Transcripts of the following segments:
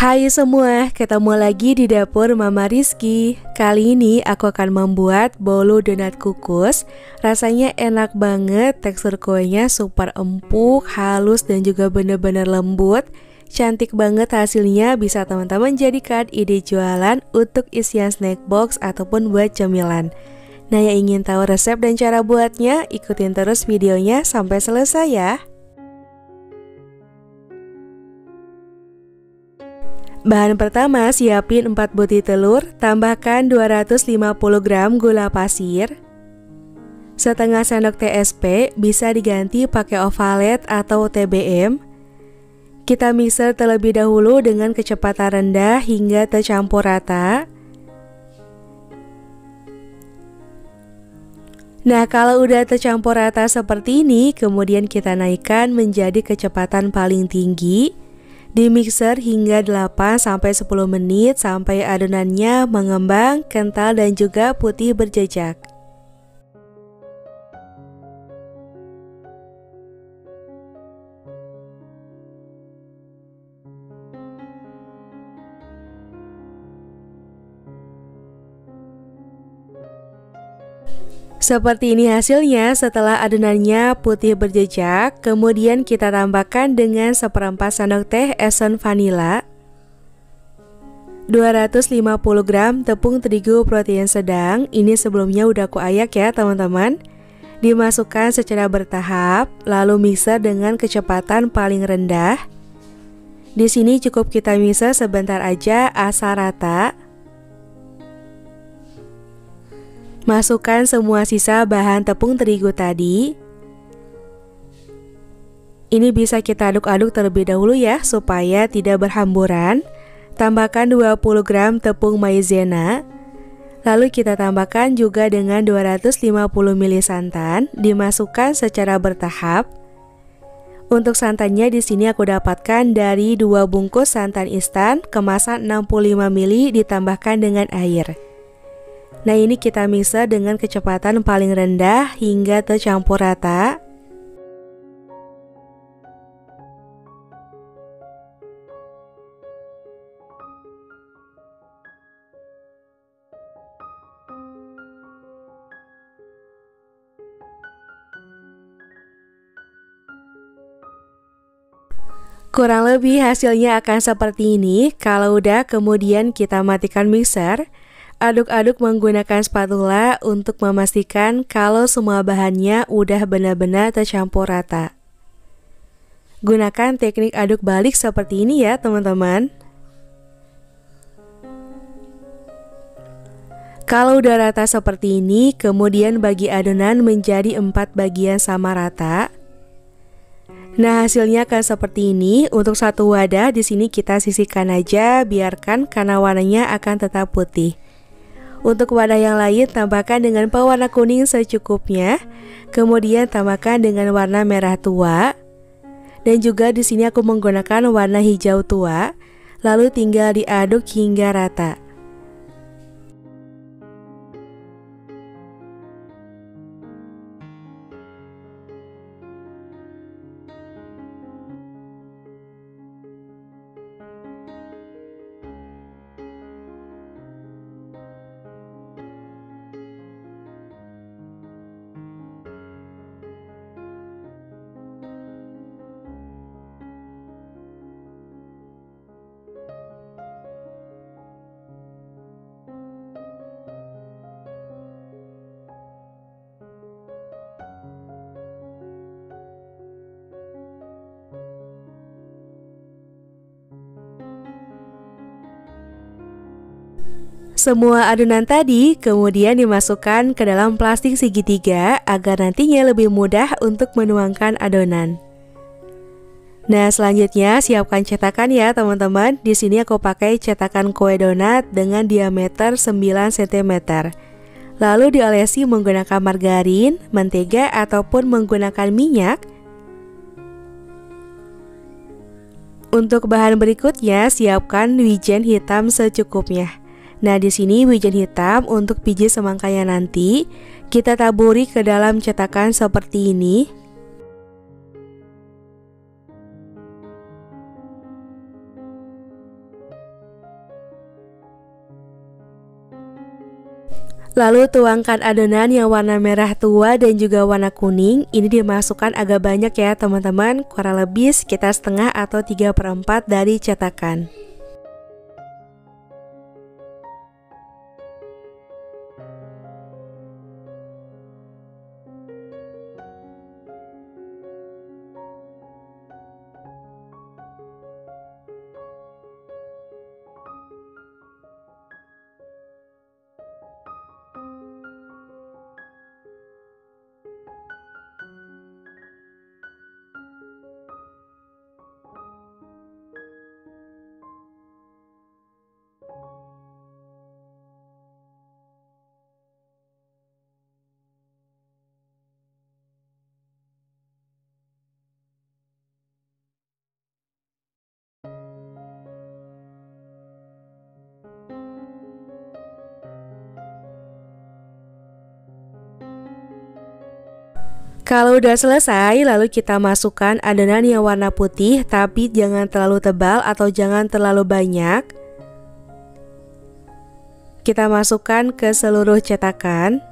Hai semua, ketemu lagi di dapur Mama Rizky. Kali ini aku akan membuat bolu donat kukus. Rasanya enak banget, tekstur kuenya super empuk, halus dan juga bener-bener lembut. Cantik banget hasilnya, bisa teman-teman jadikan ide jualan untuk isian snack box ataupun buat cemilan. Nah, yang ingin tahu resep dan cara buatnya, ikutin terus videonya sampai selesai ya. Bahan pertama, siapin 4 butir telur, tambahkan 250 gram gula pasir, setengah sendok TSP, bisa diganti pakai ovalet atau TBM. Kita mixer terlebih dahulu dengan kecepatan rendah hingga tercampur rata. Nah, kalau udah tercampur rata seperti ini, kemudian kita naikkan menjadi kecepatan paling tinggi. Di mixer hingga 8-10 menit sampai adonannya mengembang, kental dan juga putih berjejak. Seperti ini hasilnya setelah adonannya putih berjejak. Kemudian kita tambahkan dengan 1/4 sendok teh esen vanila, 250 gram tepung terigu protein sedang. Ini sebelumnya udah aku ayak ya teman-teman. Dimasukkan secara bertahap, lalu mixer dengan kecepatan paling rendah. Di sini cukup kita mixer sebentar aja asal rata. Masukkan semua sisa bahan tepung terigu tadi. Ini bisa kita aduk-aduk terlebih dahulu ya, supaya tidak berhamburan. Tambahkan 20 gram tepung maizena. Lalu kita tambahkan juga dengan 250 ml santan, dimasukkan secara bertahap. Untuk santannya di sini aku dapatkan dari 2 bungkus santan instan kemasan 65 ml ditambahkan dengan air. Nah, ini kita mixer dengan kecepatan paling rendah hingga tercampur rata. Kurang lebih hasilnya akan seperti ini. Kalau udah, kemudian kita matikan mixer. Aduk-aduk menggunakan spatula untuk memastikan kalau semua bahannya udah benar-benar tercampur rata. Gunakan teknik aduk balik seperti ini ya teman-teman. Kalau udah rata seperti ini, kemudian bagi adonan menjadi 4 bagian sama rata. Nah, hasilnya akan seperti ini. Untuk satu wadah di sini kita sisihkan aja, biarkan karena warnanya akan tetap putih. Untuk wadah yang lain tambahkan dengan pewarna kuning secukupnya. Kemudian tambahkan dengan warna merah tua. Dan juga di sini aku menggunakan warna hijau tua. Lalu tinggal diaduk hingga rata. Semua adonan tadi kemudian dimasukkan ke dalam plastik segitiga agar nantinya lebih mudah untuk menuangkan adonan. Nah, selanjutnya siapkan cetakan ya teman-teman. Di sini aku pakai cetakan kue donat dengan diameter 9 cm. Lalu diolesi menggunakan margarin, mentega ataupun menggunakan minyak. Untuk bahan berikutnya, siapkan wijen hitam secukupnya. Nah, di sini wijen hitam untuk biji semangkanya nanti kita taburi ke dalam cetakan seperti ini. Lalu tuangkan adonan yang warna merah tua dan juga warna kuning. Ini dimasukkan agak banyak ya teman-teman, kurang lebih sekitar setengah atau 3/4 dari cetakan. Kalau udah selesai, lalu kita masukkan adonan yang warna putih, tapi jangan terlalu tebal atau jangan terlalu banyak. Kita masukkan ke seluruh cetakan.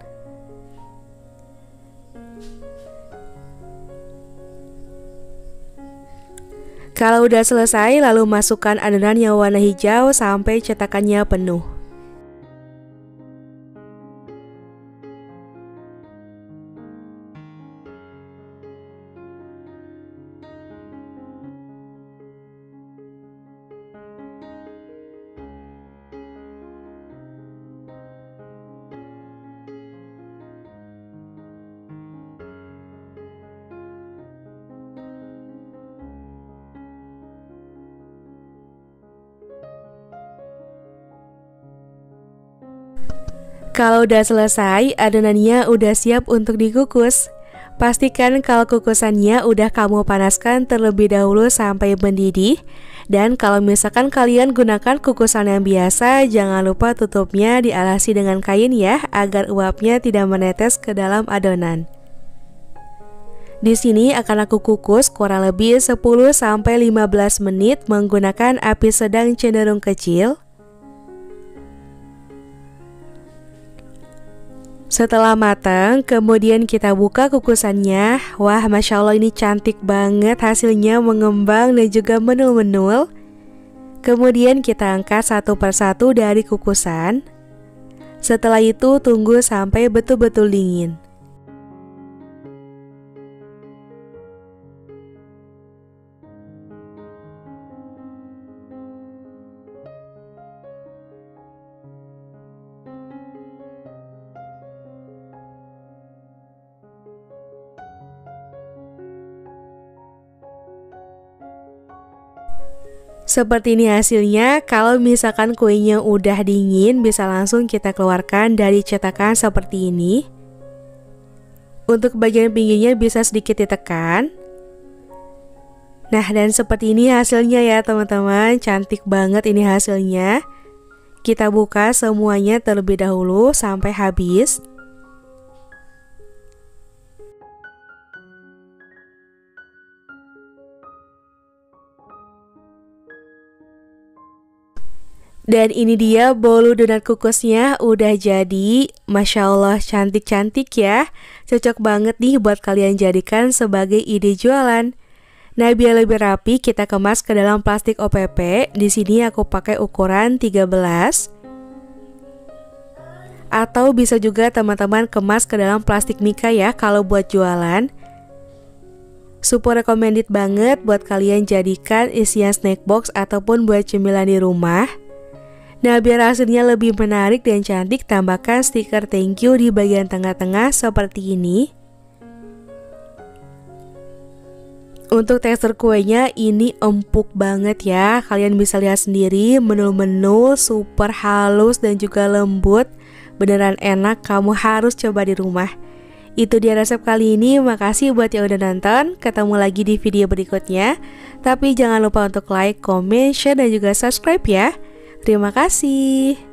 Kalau udah selesai, lalu masukkan adonan yang warna hijau sampai cetakannya penuh. Kalau udah selesai, adonannya udah siap untuk dikukus. Pastikan kalau kukusannya udah kamu panaskan terlebih dahulu sampai mendidih. Dan kalau misalkan kalian gunakan kukusan yang biasa, jangan lupa tutupnya dialasi dengan kain ya, agar uapnya tidak menetes ke dalam adonan. Di sini akan aku kukus kurang lebih 10-15 menit menggunakan api sedang cenderung kecil. Setelah matang, kemudian kita buka kukusannya. Wah, Masya Allah ini cantik banget, hasilnya mengembang dan juga menul-menul. Kemudian kita angkat satu persatu dari kukusan. Setelah itu tunggu sampai betul-betul dingin. Seperti ini hasilnya. Kalau misalkan kuenya udah dingin, bisa langsung kita keluarkan dari cetakan seperti ini. Untuk bagian pinggirnya bisa sedikit ditekan. Nah, dan seperti ini hasilnya ya teman-teman. Cantik banget ini hasilnya. Kita buka semuanya terlebih dahulu sampai habis. Dan ini dia bolu donat kukusnya udah jadi. Masya Allah cantik-cantik ya. Cocok banget nih buat kalian jadikan sebagai ide jualan. Nah, biar lebih rapi kita kemas ke dalam plastik OPP. Di sini aku pakai ukuran 13. Atau bisa juga teman-teman kemas ke dalam plastik mika ya kalau buat jualan. Super recommended banget buat kalian jadikan isian snack box ataupun buat cemilan di rumah. Nah, biar hasilnya lebih menarik dan cantik, tambahkan stiker thank you di bagian tengah-tengah seperti ini. Untuk tekstur kuenya ini empuk banget ya. Kalian bisa lihat sendiri, menul-menul, super halus dan juga lembut. Beneran enak, kamu harus coba di rumah. Itu dia resep kali ini. Makasih buat yang udah nonton. Ketemu lagi di video berikutnya. Tapi jangan lupa untuk like, comment, share dan juga subscribe ya. Terima kasih.